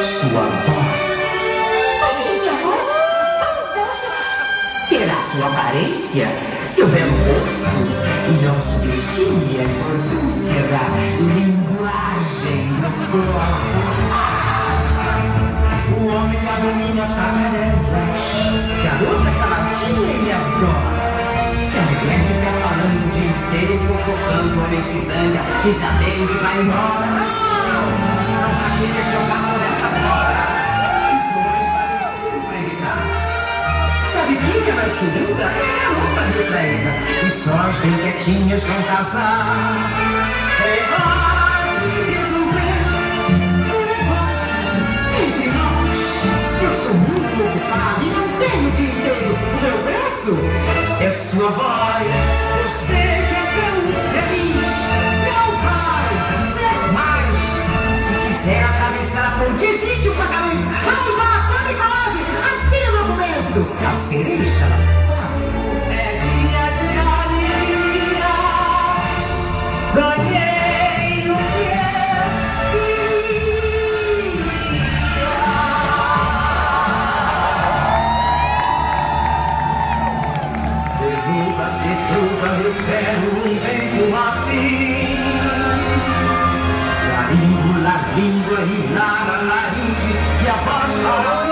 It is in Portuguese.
Sua voz. Mas sem minha voz, como posso? Terá sua aparência, seu belo rosto. E não subestime a importância da linguagem do corpo. O homem abomina tagarelas. Garota calatinha ele adora. Se a mulher ficar falando o dia inteiro, fofocando, o homem se zanga, diz adeus e vai embora. Não vai querer jogar por essa fora. Os homens fazem tudo pra evitar. Sabe quem é mais querida? É uma retraída. E só as bem quietinhas vão casar. É hora de resolver o negócio entre nós. Eu sou muito ocupado e não tenho o dia inteiro. O meu braço é sua voz. Eu sei que é tão feliz. Não vai ser mais. Se quiser atravessar a ponte, existe um pagamento. Vamos lá, tome coragem. Assina o documento. A cereja é dia de alegria. Ganhei o que eu queria. Derruba, se truba, eu quero um vento assim. Laringo, la língua e lara, laringe, e a voz fala.